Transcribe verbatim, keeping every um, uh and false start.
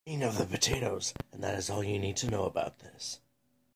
of the potatoes, and that is all you need to know about this.